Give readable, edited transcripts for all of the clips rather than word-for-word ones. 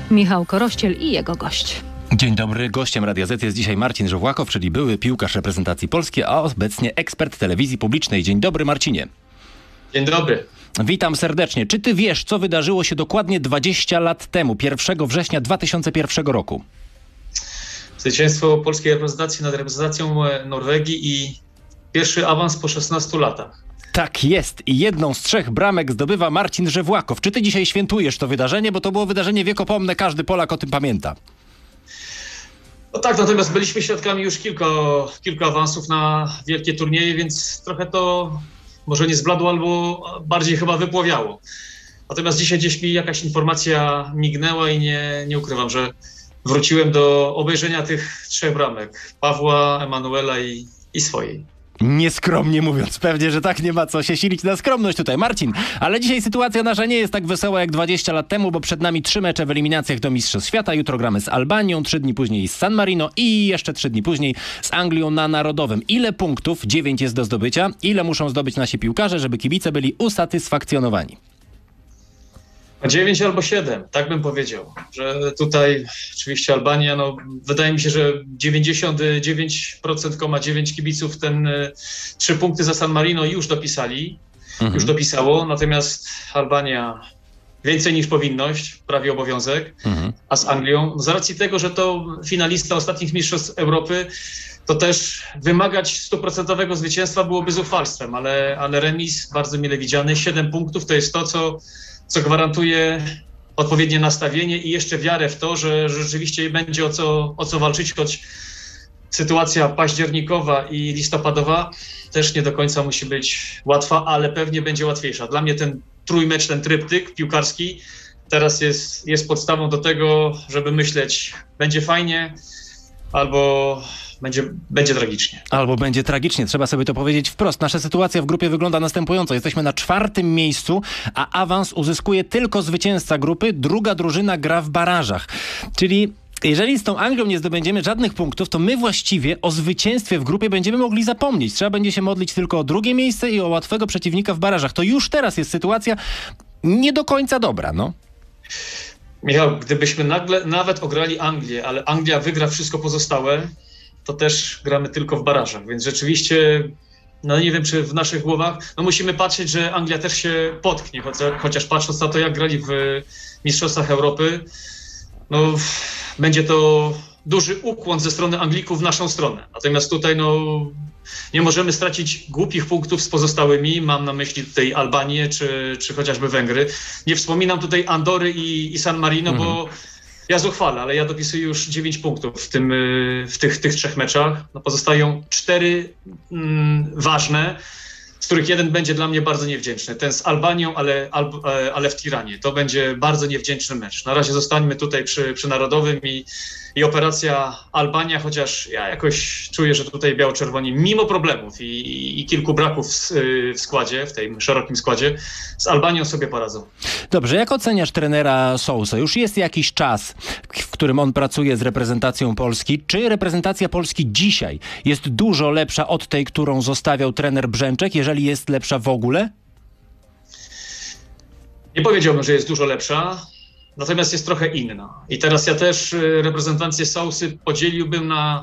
Michał Korościel i jego gość. Dzień dobry. Gościem Radia Z jest dzisiaj Marcin Żewłakow, czyli były piłkarz reprezentacji Polski, a obecnie ekspert telewizji publicznej. Dzień dobry, Marcinie. Dzień dobry. Witam serdecznie. Czy ty wiesz, co wydarzyło się dokładnie 20 lat temu, 1 września 2001 roku? Zwycięstwo polskiej reprezentacji nad reprezentacją Norwegii i pierwszy awans po 16 latach. Tak jest. I jedną z 3 bramek zdobywa Marcin Żewłakow. Czy ty dzisiaj świętujesz to wydarzenie? Bo to było wydarzenie wiekopomne. Każdy Polak o tym pamięta. No tak, natomiast byliśmy świadkami już kilku awansów na wielkie turnieje, więc trochę to może nie zbladło, albo bardziej chyba wypłowiało. Natomiast dzisiaj gdzieś mi jakaś informacja mignęła i nie ukrywam, że wróciłem do obejrzenia tych 3 bramek. Pawła, Emanuela i swojej. Nieskromnie mówiąc, pewnie, że tak, nie ma co się silić na skromność tutaj. Marcin, ale dzisiaj sytuacja nasza nie jest tak wesoła jak 20 lat temu, bo przed nami 3 mecze w eliminacjach do Mistrzostw Świata. Jutro gramy z Albanią, 3 dni później z San Marino i jeszcze 3 dni później z Anglią na Narodowym. Ile punktów? 9 jest do zdobycia. Ile muszą zdobyć nasi piłkarze, żeby kibice byli usatysfakcjonowani? 9 albo 7, tak bym powiedział, że tutaj oczywiście Albania, no wydaje mi się, że 99,9% kibiców ten 3 punkty za San Marino już dopisali, już dopisało, natomiast Albania więcej niż powinność, prawie obowiązek, a z Anglią, no z racji tego, że to finalista ostatnich mistrzostw Europy, to też wymagać 100% zwycięstwa byłoby zuchwalstwem, ale remis bardzo mile widziany, 7 punktów to jest to, co gwarantuje odpowiednie nastawienie i jeszcze wiarę w to, że rzeczywiście będzie o co walczyć, choć sytuacja październikowa i listopadowa też nie do końca musi być łatwa, ale pewnie będzie łatwiejsza. Dla mnie ten trójmecz, ten tryptyk piłkarski teraz jest podstawą do tego, żeby myśleć, będzie fajnie albo będzie tragicznie. Albo będzie tragicznie, trzeba sobie to powiedzieć wprost. Nasza sytuacja w grupie wygląda następująco. Jesteśmy na 4. miejscu, a awans uzyskuje tylko zwycięzca grupy. Druga drużyna gra w barażach. Czyli jeżeli z tą Anglią nie zdobędziemy żadnych punktów, to my właściwie o zwycięstwie w grupie będziemy mogli zapomnieć. Trzeba będzie się modlić tylko o 2. miejsce i o łatwego przeciwnika w barażach. To już teraz jest sytuacja nie do końca dobra, no. Michał, gdybyśmy nawet ograli Anglię, ale Anglia wygra wszystko pozostałe, to też gramy tylko w barażach, więc rzeczywiście, no nie wiem, czy w naszych głowach, no musimy patrzeć, że Anglia też się potknie, chociaż patrząc na to, jak grali w Mistrzostwach Europy, no będzie to duży ukłon ze strony Anglików w naszą stronę. Natomiast tutaj, no nie możemy stracić głupich punktów z pozostałymi, mam na myśli tutaj Albanię, czy chociażby Węgry. Nie wspominam tutaj Andory i San Marino, bo ja zuchwalę, ale ja dopisuję już 9 punktów w tych 3 meczach. No pozostają 4 ważne, z których jeden będzie dla mnie bardzo niewdzięczny. Ten z Albanią, ale w Tiranie. To będzie bardzo niewdzięczny mecz. Na razie zostańmy tutaj przy Narodowym i operacja Albania, chociaż ja jakoś czuję, że tutaj biało-czerwoni mimo problemów i kilku braków w składzie, w tym szerokim składzie, z Albanią sobie poradzą. Dobrze, jak oceniasz trenera Sousa? Już jest jakiś czas, w którym on pracuje z reprezentacją Polski. Czy reprezentacja Polski dzisiaj jest dużo lepsza od tej, którą zostawiał trener Brzęczek, jeżeli jest lepsza w ogóle? Nie powiedziałbym, że jest dużo lepsza. Natomiast jest trochę inna. I teraz ja też reprezentację Sousy podzieliłbym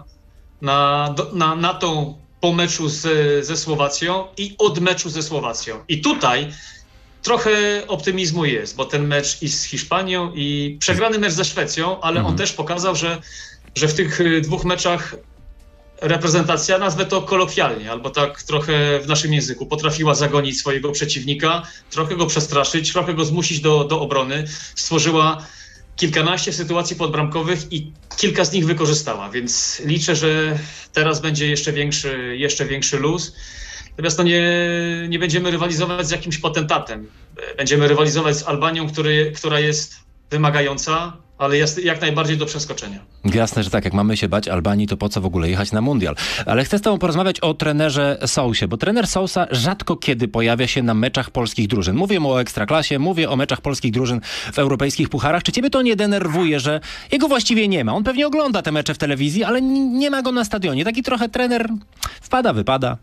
na tą po meczu ze Słowacją i od meczu ze Słowacją. I tutaj trochę optymizmu jest, bo ten mecz i z Hiszpanią i przegrany mecz ze Szwecją, ale on też pokazał, że w tych 2 meczach reprezentacja, nazwę to kolokwialnie, albo tak trochę w naszym języku, potrafiła zagonić swojego przeciwnika, trochę go przestraszyć, trochę go zmusić do obrony. Stworzyła kilkanaście sytuacji podbramkowych i kilka z nich wykorzystała, więc liczę, że teraz będzie jeszcze większy luz. Natomiast nie będziemy rywalizować z jakimś potentatem. Będziemy rywalizować z Albanią, która jest wymagająca, ale jest jak najbardziej do przeskoczenia. Jasne, że tak. Jak mamy się bać Albanii, to po co w ogóle jechać na mundial? Ale chcę z tobą porozmawiać o trenerze Sousie, bo trener Sousa rzadko kiedy pojawia się na meczach polskich drużyn. Mówię o Ekstraklasie, mówię o meczach polskich drużyn w europejskich pucharach. Czy ciebie to nie denerwuje, że jego właściwie nie ma? On pewnie ogląda te mecze w telewizji, ale nie ma go na stadionie. Taki trochę trener wpada, wypada.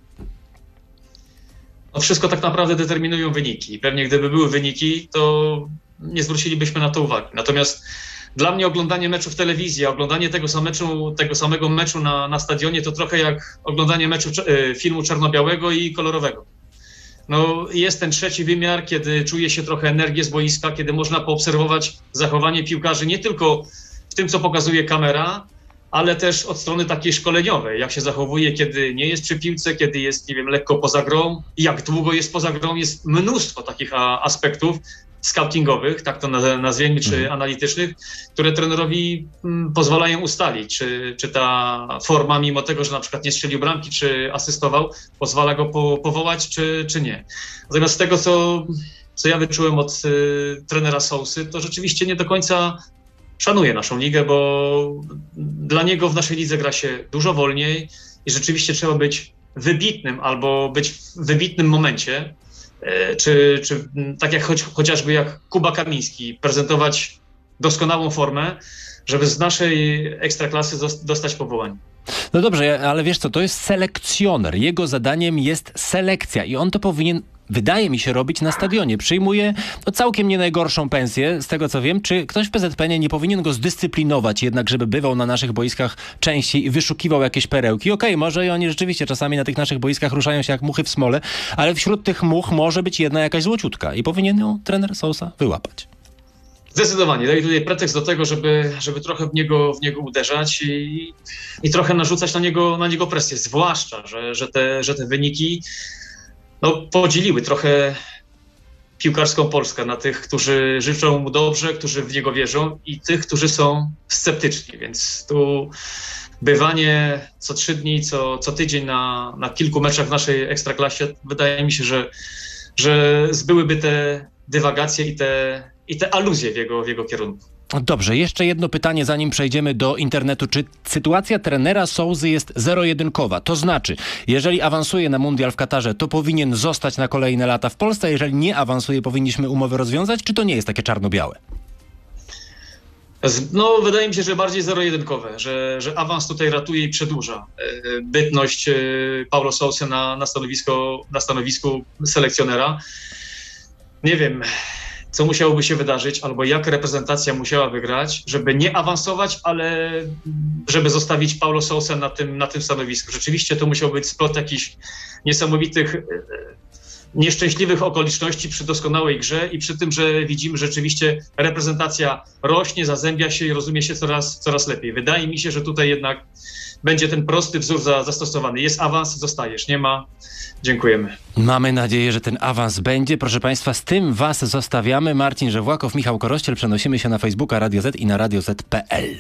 No wszystko tak naprawdę determinują wyniki. Pewnie gdyby były wyniki, to nie zwrócilibyśmy na to uwagi. Natomiast Dla mnie oglądanie meczu w telewizji, a oglądanie tego samego meczu na stadionie to trochę jak oglądanie filmu czarno-białego i kolorowego. No, jest ten trzeci wymiar, kiedy czuje się trochę energię z boiska, kiedy można poobserwować zachowanie piłkarzy nie tylko w tym, co pokazuje kamera, ale też od strony takiej szkoleniowej, jak się zachowuje, kiedy nie jest przy piłce, kiedy jest, nie wiem, lekko poza grą, jak długo jest poza grą. Jest mnóstwo takich aspektów scoutingowych, tak to nazwijmy, czy analitycznych, które trenerowi pozwalają ustalić, czy ta forma, mimo tego, że na przykład nie strzelił bramki, czy asystował, pozwala go powołać, czy nie. Natomiast z tego, co ja wyczułem od trenera Sousy, to rzeczywiście nie do końca szanuje naszą ligę, bo dla niego w naszej lidze gra się dużo wolniej i rzeczywiście trzeba być wybitnym albo być w wybitnym momencie, czy tak jak chociażby jak Kuba Kamiński, prezentować doskonałą formę, żeby z naszej ekstraklasy dostać powołanie. No dobrze, ale wiesz co, to jest selekcjoner. Jego zadaniem jest selekcja i on to powinien, wydaje mi się, robić na stadionie. Przyjmuje całkiem nie najgorszą pensję, z tego co wiem. Czy ktoś w PZPN nie powinien go zdyscyplinować jednak, żeby bywał na naszych boiskach częściej i wyszukiwał jakieś perełki? Okej, może i oni rzeczywiście czasami na tych naszych boiskach ruszają się jak muchy w smole, ale wśród tych much może być jedna jakaś złociutka i powinien ją trener Sousa wyłapać. Zdecydowanie. Daje tutaj pretekst do tego, żeby trochę w niego uderzać i trochę narzucać na niego presję. Zwłaszcza, że te wyniki podzieliły trochę piłkarską Polskę na tych, którzy życzą mu dobrze, którzy w niego wierzą i tych, którzy są sceptyczni. Więc tu bywanie co 3 dni, co tydzień na kilku meczach w naszej ekstraklasie, wydaje mi się, że zbyłyby te dywagacje i te aluzje w jego kierunku. Dobrze, jeszcze jedno pytanie, zanim przejdziemy do internetu. Czy sytuacja trenera Sousy jest zero-jedynkowa? To znaczy, jeżeli awansuje na mundial w Katarze, to powinien zostać na kolejne lata w Polsce, a jeżeli nie awansuje, powinniśmy umowę rozwiązać? Czy to nie jest takie czarno-białe? No, wydaje mi się, że bardziej zero-jedynkowe, że awans tutaj ratuje i przedłuża bytność Paulo Sousy na stanowisku selekcjonera. Nie wiem, co musiałoby się wydarzyć, albo jak reprezentacja musiała wygrać, żeby nie awansować, ale żeby zostawić Paulo Sousę na tym stanowisku. Rzeczywiście to musiał być splot jakichś niesamowitych, nieszczęśliwych okoliczności przy doskonałej grze i przy tym, że widzimy, że rzeczywiście reprezentacja rośnie, zazębia się i rozumie się coraz lepiej. Wydaje mi się, że tutaj jednak będzie ten prosty wzór zastosowany. Jest awans, zostajesz, nie ma. Dziękujemy. Mamy nadzieję, że ten awans będzie. Proszę Państwa, z tym Was zostawiamy. Marcin Żewłakow, Michał Korościel. Przenosimy się na Facebooka Radio Z i na radioz.pl.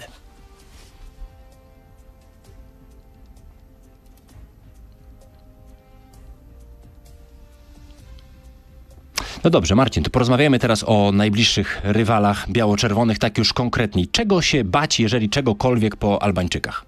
No dobrze, Marcin, to porozmawiamy teraz o najbliższych rywalach biało-czerwonych, tak już konkretniej. Czego się bać, jeżeli czegokolwiek po Albańczykach?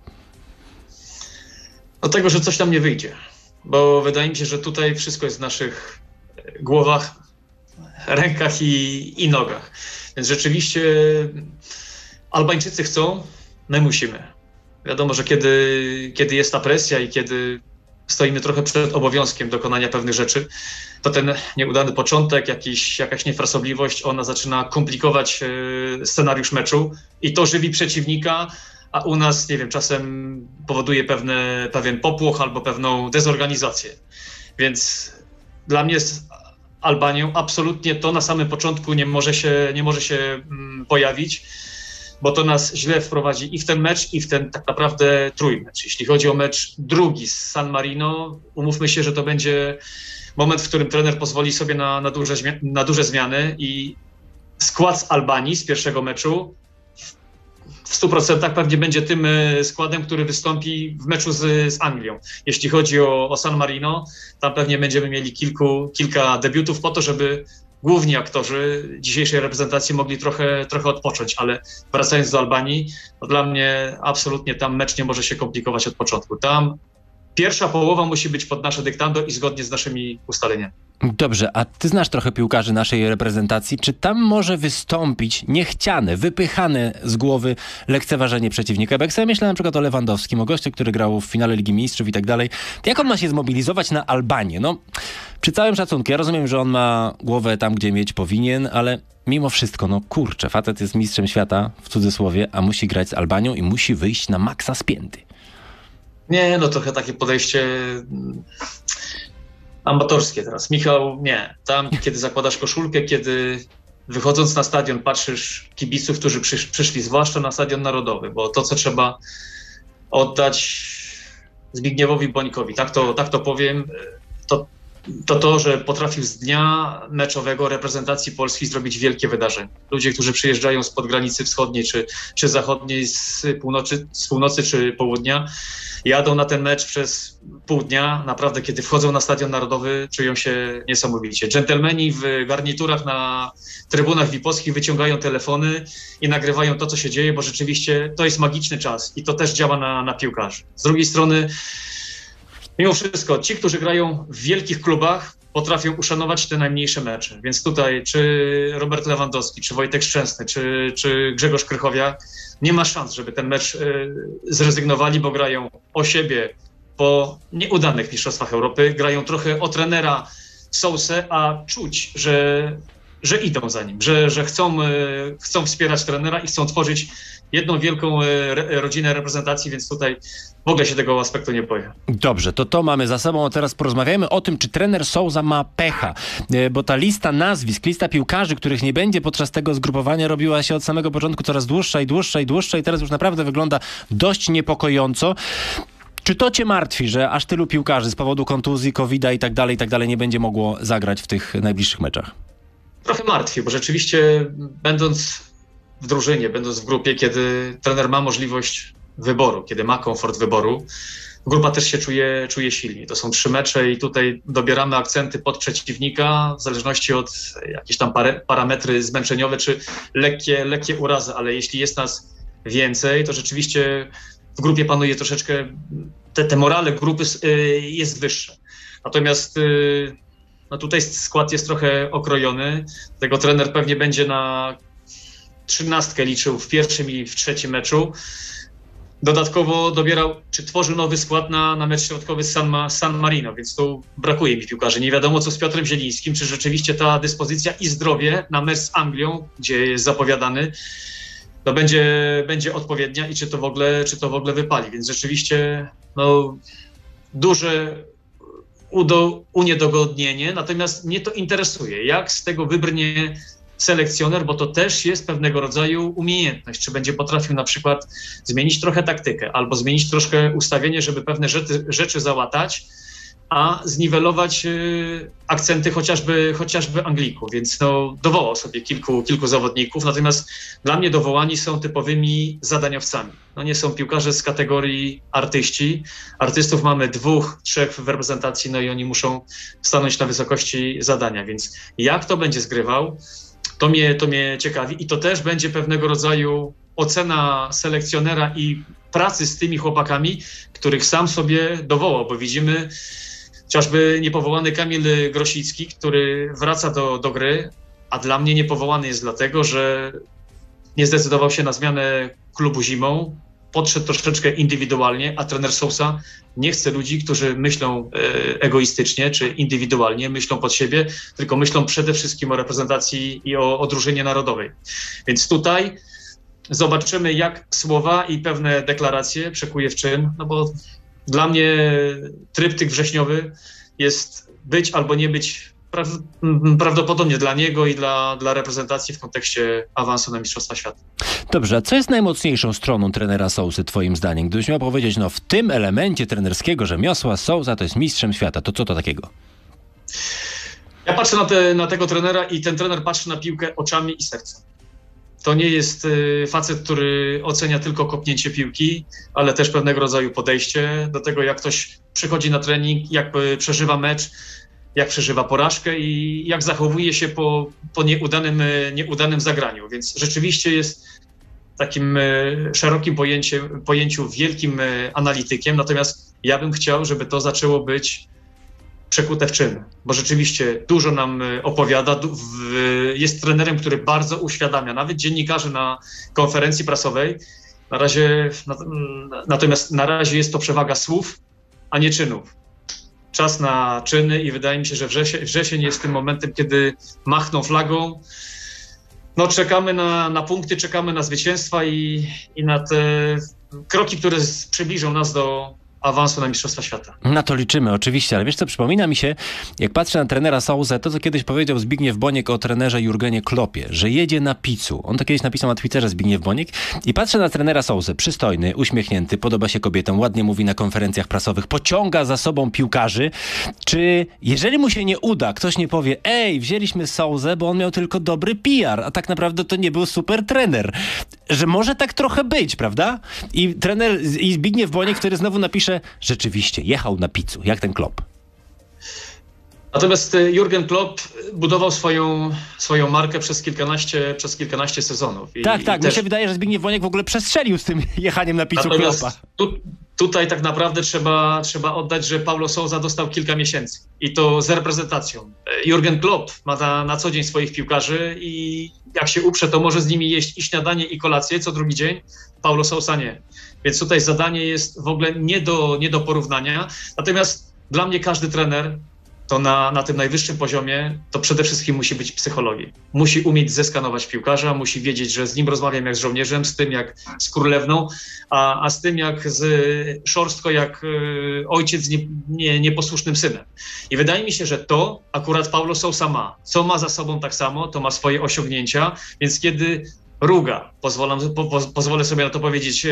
Do tego, że coś tam nie wyjdzie. Bo wydaje mi się, że tutaj wszystko jest w naszych głowach, rękach i nogach. Więc rzeczywiście Albańczycy chcą, my musimy. Wiadomo, że kiedy jest ta presja i kiedy stoimy trochę przed obowiązkiem dokonania pewnych rzeczy, to ten nieudany początek, jakaś niefrasobliwość, ona zaczyna komplikować scenariusz meczu i to żywi przeciwnika, a u nas, nie wiem, czasem powoduje pewien popłoch albo pewną dezorganizację. Więc dla mnie z Albanią absolutnie to na samym początku nie może się pojawić, bo to nas źle wprowadzi i w ten mecz, i w ten tak naprawdę trójmecz. Jeśli chodzi o mecz drugi z San Marino, umówmy się, że to będzie moment, w którym trener pozwoli sobie na duże zmiany i skład z Albanii z pierwszego meczu w 100% pewnie będzie tym składem, który wystąpi w meczu z Anglią. Jeśli chodzi o San Marino, tam pewnie będziemy mieli kilka debiutów po to, żeby główni aktorzy dzisiejszej reprezentacji mogli trochę odpocząć, ale wracając do Albanii, to dla mnie absolutnie tam mecz nie może się komplikować od początku. Tam pierwsza połowa musi być pod nasze dyktando i zgodnie z naszymi ustaleniami. Dobrze, a ty znasz trochę piłkarzy naszej reprezentacji. Czy tam może wystąpić niechciane, wypychane z głowy lekceważenie przeciwnika? Bo jak sobie myślę na przykład o Lewandowskim, o goście, który grał w finale Ligi Mistrzów i tak dalej. Jak on ma się zmobilizować na Albanię? No, przy całym szacunku, ja rozumiem, że on ma głowę tam, gdzie mieć powinien, ale mimo wszystko, no kurczę, facet jest mistrzem świata, w cudzysłowie, a musi grać z Albanią i musi wyjść na maksa spięty. Nie, no trochę takie podejście amatorskie teraz. Michał, nie. Tam, kiedy zakładasz koszulkę, kiedy wychodząc na stadion patrzysz kibiców, którzy przyszli, zwłaszcza na Stadion Narodowy, bo to, co trzeba oddać Zbigniewowi Bońkowi, tak to powiem, to, że potrafił z dnia meczowego reprezentacji Polski zrobić wielkie wydarzenie. Ludzie, którzy przyjeżdżają spod granicy wschodniej czy zachodniej, z północy czy południa, jadą na ten mecz przez pół dnia. Naprawdę, kiedy wchodzą na Stadion Narodowy, czują się niesamowicie. Dżentelmeni w garniturach na trybunach VIP-owskich wyciągają telefony i nagrywają to, co się dzieje, bo rzeczywiście to jest magiczny czas i to też działa na piłkarzy. Z drugiej strony, mimo wszystko, ci, którzy grają w wielkich klubach, potrafią uszanować te najmniejsze mecze. Więc tutaj czy Robert Lewandowski, czy Wojtek Szczęsny, czy Grzegorz Krychowiak, nie ma szans, żeby ten mecz zrezygnowali, bo grają o siebie po nieudanych mistrzostwach Europy, grają trochę o trenera Sousę, a czuć, że idą za nim, że chcą wspierać trenera i chcą tworzyć jedną wielką rodzinę reprezentacji, więc tutaj w ogóle się tego aspektu nie boję. Dobrze, to mamy za sobą, a teraz porozmawiajmy o tym, czy trener Sousa ma pecha, bo ta lista nazwisk, lista piłkarzy, których nie będzie podczas tego zgrupowania, robiła się od samego początku coraz dłuższa i teraz już naprawdę wygląda dość niepokojąco. Czy to cię martwi, że aż tylu piłkarzy z powodu kontuzji, COVID-a i tak dalej nie będzie mogło zagrać w tych najbliższych meczach? Trochę martwi, bo rzeczywiście będąc w drużynie, będąc w grupie, kiedy trener ma możliwość wyboru, kiedy ma komfort wyboru, grupa też się czuje silniej. To są 3 mecze i tutaj dobieramy akcenty pod przeciwnika w zależności od jakieś tam parametry zmęczeniowe czy lekkie urazy, ale jeśli jest nas więcej, to rzeczywiście w grupie panuje troszeczkę, te morale grupy jest wyższe. Natomiast no tutaj skład jest trochę okrojony, tego trener pewnie będzie na 13 liczył w pierwszym i w trzecim meczu. Dodatkowo dobierał, czy tworzył nowy skład na mecz środkowy z San Marino, więc tu brakuje mi piłkarzy. Nie wiadomo, co z Piotrem Zielińskim, czy rzeczywiście ta dyspozycja i zdrowie na mecz z Anglią, gdzie jest zapowiadany, to będzie odpowiednia i czy to w ogóle wypali. Więc rzeczywiście no, duże uniedogodnienie, natomiast mnie to interesuje, jak z tego wybrnie selekcjoner, bo to też jest pewnego rodzaju umiejętność. Czy będzie potrafił na przykład zmienić trochę taktykę albo zmienić troszkę ustawienie, żeby pewne rzeczy załatać, a zniwelować akcenty chociażby Anglików. Więc no, dowołał sobie kilku zawodników, natomiast dla mnie dowołani są typowymi zadaniowcami. No, nie są piłkarze z kategorii artyści. Artystów mamy 2, 3 w reprezentacji, no i oni muszą stanąć na wysokości zadania. Więc jak to będzie zgrywał, to mnie ciekawi i to też będzie pewnego rodzaju ocena selekcjonera i pracy z tymi chłopakami, których sam sobie dowołał, bo widzimy chociażby niepowołany Kamil Grosicki, który wraca do gry, a dla mnie niepowołany jest dlatego, że nie zdecydował się na zmianę klubu zimą, podszedł troszeczkę indywidualnie, a trener Sousa nie chce ludzi, którzy myślą egoistycznie czy indywidualnie, myślą pod siebie, tylko myślą przede wszystkim o reprezentacji i o drużynie narodowej. Więc tutaj zobaczymy, jak słowa i pewne deklaracje przekuje w czyn, no bo dla mnie tryptyk wrześniowy jest być albo nie być prawdopodobnie dla niego i dla reprezentacji w kontekście awansu na Mistrzostwa Świata. Dobrze, a co jest najmocniejszą stroną trenera Sousy twoim zdaniem? Gdybyś miał powiedzieć, no w tym elemencie trenerskiego rzemiosła Sousa to jest mistrzem świata, to co to takiego? Ja patrzę na tego trenera i ten trener patrzy na piłkę oczami i sercem. To nie jest facet, który ocenia tylko kopnięcie piłki, ale też pewnego rodzaju podejście do tego, jak ktoś przychodzi na trening, jak przeżywa mecz, jak przeżywa porażkę i jak zachowuje się po nieudanym zagraniu. Więc rzeczywiście jest takim szerokim pojęciu wielkim analitykiem, natomiast ja bym chciał, żeby to zaczęło być przekute w czyn, bo rzeczywiście dużo nam opowiada, jest trenerem, który bardzo uświadamia, nawet dziennikarzy na konferencji prasowej. Natomiast na razie jest to przewaga słów, a nie czynów. Czas na czyny i wydaje mi się, że wrzesień jest tym momentem, kiedy machną flagą. No, czekamy na punkty, czekamy na zwycięstwa i na te kroki, które przybliżą nas do awansu na Mistrzostwa Świata. Na to liczymy oczywiście, ale wiesz co, przypomina mi się, jak patrzę na trenera Sousę, to co kiedyś powiedział Zbigniew Boniek o trenerze Jurgenie Kloppie, że jedzie na pizzu. On to kiedyś napisał na Twitterze, Zbigniew Boniek, i patrzę na trenera Sousę, przystojny, uśmiechnięty, podoba się kobietom, ładnie mówi na konferencjach prasowych, pociąga za sobą piłkarzy. Czy jeżeli mu się nie uda, ktoś nie powie, ej, wzięliśmy Sousę, bo on miał tylko dobry PR, a tak naprawdę to nie był super trener. Że może tak trochę być, prawda? I trener, i Zbigniew Boniek, który znowu napisze, rzeczywiście, jechał na pizzu, jak ten Klopp. Natomiast Jurgen Klopp budował swoją markę przez kilkanaście sezonów. Tak, mi się wydaje, że Zbigniew Boniek w ogóle przestrzelił z tym jechaniem na pizzu Kloppa. Tutaj tak naprawdę trzeba oddać, że Paulo Sousa dostał kilka miesięcy i to z reprezentacją. Jurgen Klopp ma na co dzień swoich piłkarzy i jak się uprze, to może z nimi jeść i śniadanie, i kolację co drugi dzień. Paulo Sousa nie. Więc tutaj zadanie jest w ogóle nie do porównania. Natomiast dla mnie każdy trener to na tym najwyższym poziomie to przede wszystkim musi być psychologii. Musi umieć zeskanować piłkarza, musi wiedzieć, że z nim rozmawiam jak z żołnierzem, z tym jak z królewną, a z tym jak szorstko jak ojciec z nieposłusznym synem. I wydaje mi się, że to akurat Paulo Sousa ma. Co ma za sobą tak samo, to ma swoje osiągnięcia, więc kiedy ruga, pozwolę sobie na to powiedzieć,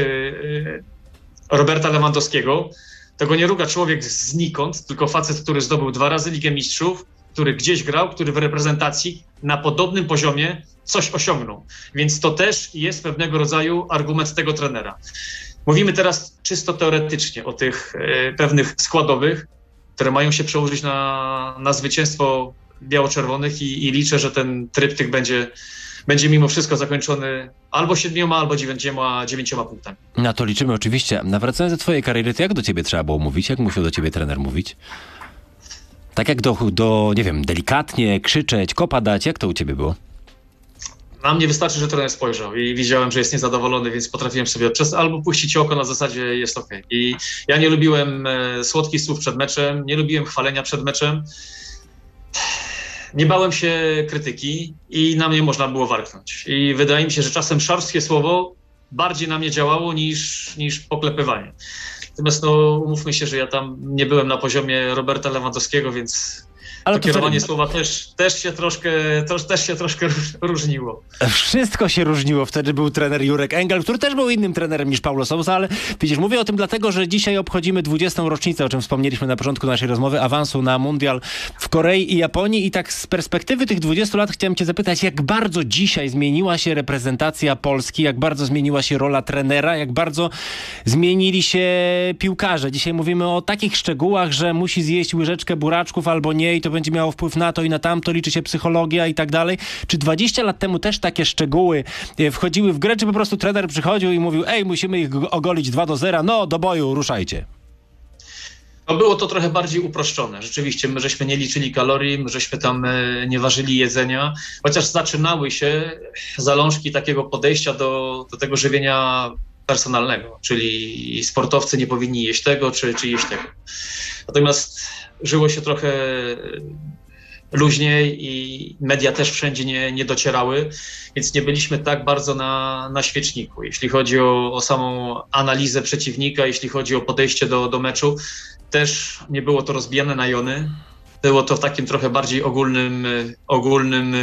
Roberta Lewandowskiego, to go nie ruga człowiek znikąd, tylko facet, który zdobył 2 razy Ligę Mistrzów, który gdzieś grał, który w reprezentacji na podobnym poziomie coś osiągnął. Więc to też jest pewnego rodzaju argument tego trenera. Mówimy teraz czysto teoretycznie o tych pewnych składowych, które mają się przełożyć na zwycięstwo biało-czerwonych i liczę, że ten tryptyk będzie mimo wszystko zakończony albo 7, albo 9 punktami. Na to liczymy oczywiście. Nawracając do twojej kariery, to jak do ciebie trzeba było mówić? Jak musiał do ciebie trener mówić? Tak jak nie wiem, delikatnie, krzyczeć, kopa dać? Jak to u ciebie było? Na mnie wystarczy, że trener spojrzał i widziałem, że jest niezadowolony, więc potrafiłem sobie albo puścić oko na zasadzie jest okej. I ja nie lubiłem słodkich słów przed meczem, nie lubiłem chwalenia przed meczem. Nie bałem się krytyki i na mnie można było warknąć. I wydaje mi się, że czasem szarstkie słowo bardziej na mnie działało niż poklepywanie. Natomiast umówmy się, że ja tam nie byłem na poziomie Roberta Lewandowskiego, więc ale to kierowanie słowa też się troszkę różniło. Wszystko się różniło. Wtedy był trener Jurek Engel, który też był innym trenerem niż Paulo Sousa, ale widzisz, mówię o tym dlatego, że dzisiaj obchodzimy 20. rocznicę, o czym wspomnieliśmy na początku naszej rozmowy, awansu na mundial w Korei i Japonii i tak z perspektywy tych 20 lat chciałem cię zapytać, jak bardzo dzisiaj zmieniła się reprezentacja Polski, jak bardzo zmieniła się rola trenera, jak bardzo zmienili się piłkarze. Dzisiaj mówimy o takich szczegółach, że musi zjeść łyżeczkę buraczków albo nie i to będzie miało wpływ na to i na tamto, liczy się psychologia i tak dalej. Czy 20 lat temu też takie szczegóły wchodziły w grę, czy po prostu trener przychodził i mówił, ej, musimy ich ogolić 2-0, no do boju, ruszajcie? No było to trochę bardziej uproszczone. Rzeczywiście, my żeśmy nie liczyli kalorii, my żeśmy tam nie ważyli jedzenia, chociaż zaczynały się zalążki takiego podejścia do tego żywienia personalnego, czyli sportowcy nie powinni jeść tego, czy jeść tego. Natomiast żyło się trochę luźniej i media też wszędzie nie docierały, więc nie byliśmy tak bardzo na świeczniku. Jeśli chodzi o samą analizę przeciwnika, jeśli chodzi o podejście do meczu, też nie było to rozbijane na jony. Było to w takim trochę bardziej ogólnym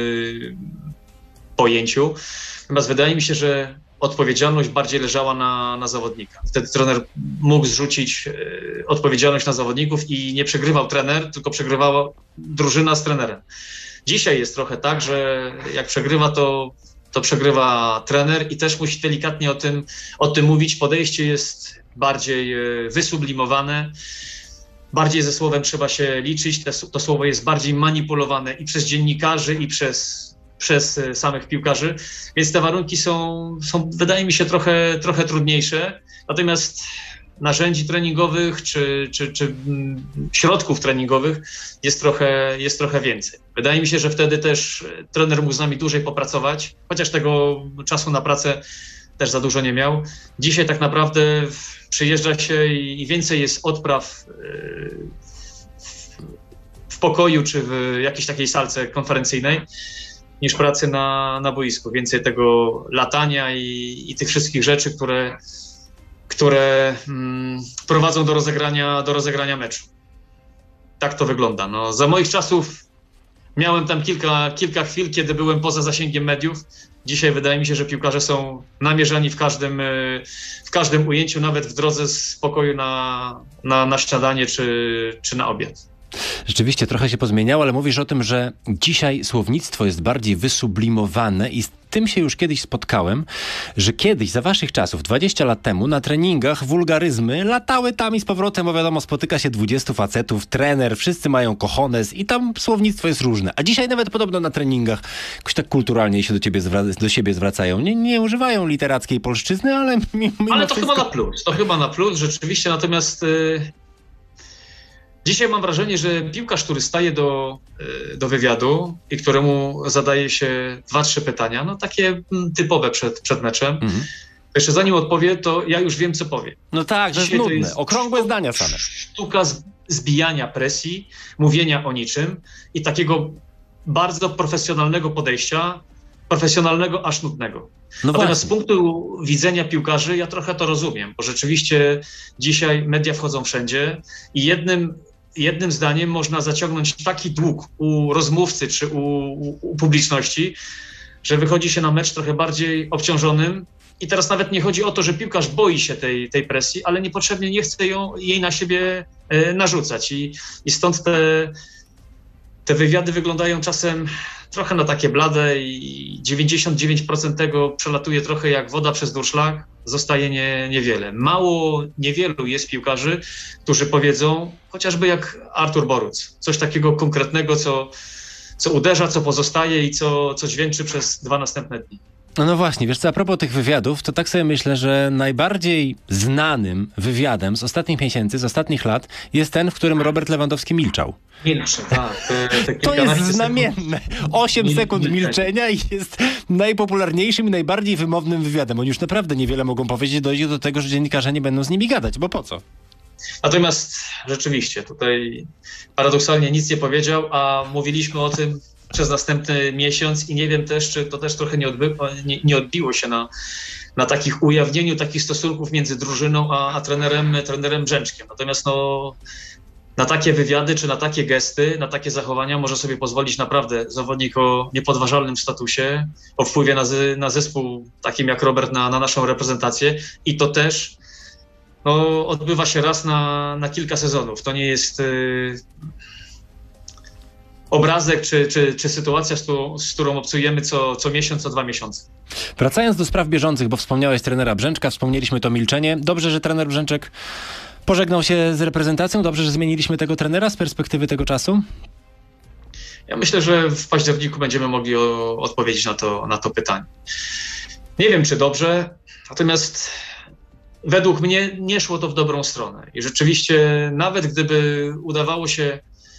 pojęciu. Natomiast wydaje mi się, że odpowiedzialność bardziej leżała na zawodnika. Wtedy trener mógł zrzucić odpowiedzialność na zawodników i nie przegrywał trener, tylko przegrywała drużyna z trenerem. Dzisiaj jest trochę tak, że jak przegrywa, to przegrywa trener i też musi delikatnie o tym mówić. Podejście jest bardziej wysublimowane, bardziej ze słowem trzeba się liczyć. To słowo jest bardziej manipulowane i przez dziennikarzy, i przez samych piłkarzy, więc te warunki są wydaje mi się, trochę trudniejsze. Natomiast narzędzi treningowych czy środków treningowych jest trochę więcej. Wydaje mi się, że wtedy też trener mógł z nami dłużej popracować, chociaż tego czasu na pracę też za dużo nie miał. Dzisiaj tak naprawdę przyjeżdża się i więcej jest odpraw w pokoju czy w jakiejś takiej salce konferencyjnej niż pracy na boisku. Więcej tego latania i tych wszystkich rzeczy, które prowadzą do rozegrania meczu. Tak to wygląda. No, za moich czasów miałem tam kilka chwil, kiedy byłem poza zasięgiem mediów. Dzisiaj wydaje mi się, że piłkarze są namierzani w każdym ujęciu, nawet w drodze z pokoju na śniadanie czy na obiad. Rzeczywiście trochę się pozmieniało, ale mówisz o tym, że dzisiaj słownictwo jest bardziej wysublimowane i z tym się już kiedyś spotkałem, że kiedyś, za waszych czasów, 20 lat temu, na treningach wulgaryzmy latały tam i z powrotem, bo wiadomo, spotyka się 20 facetów, trener, wszyscy mają cojones i tam słownictwo jest różne. A dzisiaj nawet podobno na treningach jakoś tak kulturalnie się do siebie zwracają. Nie używają literackiej polszczyzny, ale Ale to chyba na plus. To chyba na plus, rzeczywiście, natomiast dzisiaj mam wrażenie, że piłkarz, który staje do wywiadu i któremu zadaje się 2-3 pytania, no takie typowe przed meczem, jeszcze zanim odpowie, to ja już wiem, co powie. No tak, Dzisiaj to jest nudne. Okrągłe zdania same. Sztuka zbijania presji, mówienia o niczym i takiego bardzo profesjonalnego podejścia, profesjonalnego aż nudnego. No Natomiast właśnie. z punktu widzenia piłkarzy ja trochę to rozumiem, bo rzeczywiście dzisiaj media wchodzą wszędzie i jednym zdaniem można zaciągnąć taki dług u rozmówcy czy u publiczności, że wychodzi się na mecz trochę bardziej obciążonym i teraz nawet nie chodzi o to, że piłkarz boi się tej presji, ale niepotrzebnie nie chce jej na siebie narzucać i stąd te wywiady wyglądają czasem trochę na takie blade i 99% tego przelatuje trochę jak woda przez durszlak, zostaje niewiele. Niewielu jest piłkarzy, którzy powiedzą, chociażby jak Artur Boruc, coś takiego konkretnego, co uderza, co pozostaje i co dźwięczy przez 2 następne dni. No właśnie, wiesz co, a propos tych wywiadów, to tak sobie myślę, że najbardziej znanym wywiadem z ostatnich miesięcy, z ostatnich lat jest ten, w którym Robert Lewandowski milczał. Milczy, tak. To jest znamienne. 8 sekund milczenia i jest najpopularniejszym i najbardziej wymownym wywiadem. Oni już naprawdę niewiele mogą powiedzieć, dojdzie do tego, że dziennikarze nie będą z nimi gadać, bo po co? Natomiast rzeczywiście tutaj paradoksalnie nic nie powiedział, a mówiliśmy o tym przez następny miesiąc i nie wiem też, czy to też trochę nie odbiło się na takich ujawnieniu takich stosunków między drużyną a trenerem Brzęczkiem. Natomiast na takie wywiady, czy na takie gesty, na takie zachowania może sobie pozwolić naprawdę zawodnik o niepodważalnym statusie, o wpływie na zespół takim jak Robert na naszą reprezentację i to też odbywa się raz na kilka sezonów. To nie jest obrazek czy sytuacja, z którą obcujemy co miesiąc, co 2 miesiące. Wracając do spraw bieżących, bo wspomniałeś trenera Brzęczka, wspomnieliśmy to milczenie. Dobrze, że trener Brzęczek pożegnał się z reprezentacją. Dobrze, że zmieniliśmy tego trenera z perspektywy tego czasu? Ja myślę, że w październiku będziemy mogli odpowiedzieć na to pytanie. Nie wiem, czy dobrze, natomiast według mnie nie szło to w dobrą stronę. I rzeczywiście nawet gdyby udawało się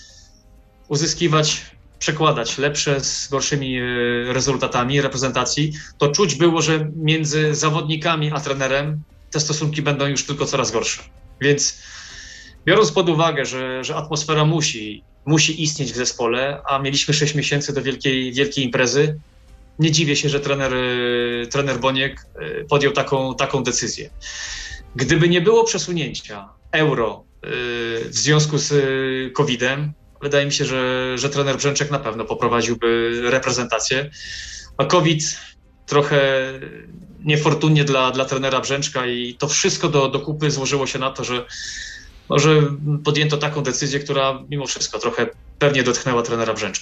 przekładać lepsze z gorszymi rezultatami reprezentacji, to czuć było, że między zawodnikami a trenerem te stosunki będą już tylko coraz gorsze. Więc biorąc pod uwagę, że atmosfera musi istnieć w zespole, a mieliśmy 6 miesięcy do wielkiej imprezy, nie dziwię się, że trener Boniek podjął taką decyzję. Gdyby nie było przesunięcia Euro w związku z COVID-em, wydaje mi się, że trener Brzęczek na pewno poprowadziłby reprezentację, a COVID trochę niefortunnie dla trenera Brzęczka i to wszystko do kupy złożyło się na to, że podjęto taką decyzję, która mimo wszystko trochę pewnie dotknęła trenera Brzęczka.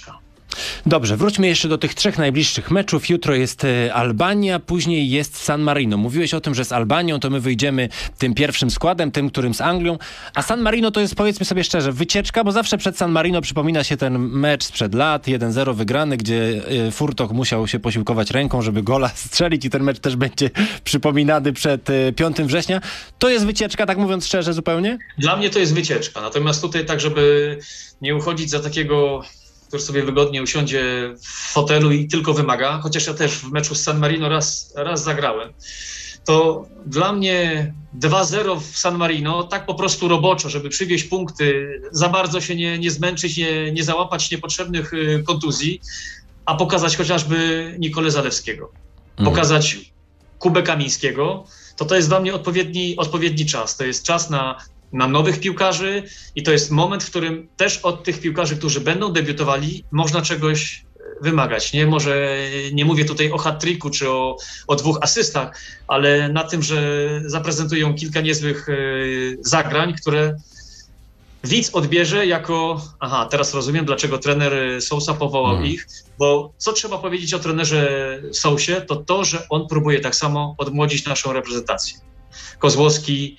Dobrze, wróćmy jeszcze do tych 3 najbliższych meczów. Jutro jest Albania, później jest San Marino. Mówiłeś o tym, że z Albanią to my wyjdziemy tym pierwszym składem, tym, którym z Anglią. A San Marino to jest, powiedzmy sobie szczerze, wycieczka, bo zawsze przed San Marino przypomina się ten mecz sprzed lat, 1-0 wygrany, gdzie Furtok musiał się posiłkować ręką, żeby gola strzelić i ten mecz też będzie przypominany przed 5 września. To jest wycieczka, tak mówiąc szczerze zupełnie? Dla mnie to jest wycieczka. Natomiast tutaj tak, żeby nie uchodzić za takiego, który sobie wygodnie usiądzie w fotelu i tylko wymaga, chociaż ja też w meczu z San Marino raz zagrałem, to dla mnie 2-0 w San Marino, tak po prostu roboczo, żeby przywieźć punkty, za bardzo się nie zmęczyć, nie załapać niepotrzebnych kontuzji, a pokazać chociażby Nikolę Zalewskiego, pokazać Kubę Kamińskiego, to jest dla mnie odpowiedni czas. To jest czas na nowych piłkarzy i to jest moment, w którym też od tych piłkarzy, którzy będą debiutowali, można czegoś wymagać. Może nie mówię tutaj o hat-tricku czy o 2 asystach, ale na tym, że zaprezentują kilka niezłych zagrań, które widz odbierze jako teraz rozumiem, dlaczego trener Sousa powołał ich, bo co trzeba powiedzieć o trenerze Sousie, to, że on próbuje tak samo odmłodzić naszą reprezentację. Kozłowski,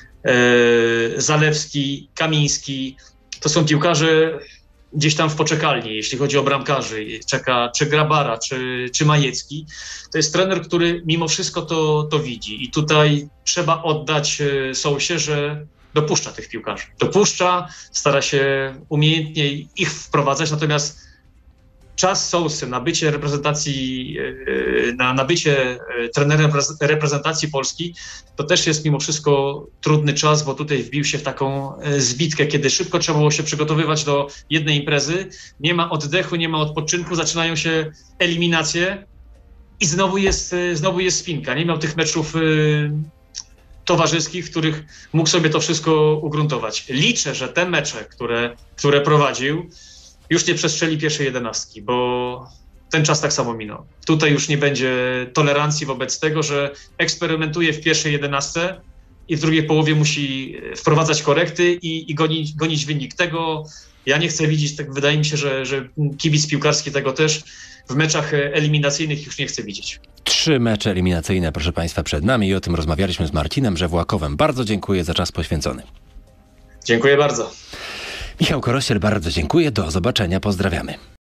Zalewski, Kamiński, to są piłkarze gdzieś tam w poczekalni, jeśli chodzi o bramkarzy. Czeka czy Grabara, czy Majecki. To jest trener, który mimo wszystko to widzi i tutaj trzeba oddać Sousie, że dopuszcza tych piłkarzy. Stara się umiejętnie ich wprowadzać, natomiast czas Sousy na bycie reprezentacji, na bycie trenerem reprezentacji Polski, to też jest mimo wszystko trudny czas, bo tutaj wbił się w taką zbitkę, kiedy szybko trzeba było się przygotowywać do jednej imprezy, nie ma oddechu, nie ma odpoczynku, zaczynają się eliminacje i znowu jest spinka. Nie miał tych meczów towarzyskich, w których mógł sobie to wszystko ugruntować. Liczę, że te mecze, które prowadził, już nie przestrzeli pierwszej 11, bo ten czas tak samo minął. Tutaj już nie będzie tolerancji wobec tego, że eksperymentuje w pierwszej 11 i w drugiej połowie musi wprowadzać korekty i gonić wynik. Tego ja nie chcę widzieć, tak wydaje mi się, że kibic piłkarski tego też w meczach eliminacyjnych już nie chce widzieć. 3 mecze eliminacyjne, proszę Państwa, przed nami i o tym rozmawialiśmy z Marcinem Żewłakowem. Bardzo dziękuję za czas poświęcony. Dziękuję bardzo. Michał Korościel, bardzo dziękuję. Do zobaczenia. Pozdrawiamy.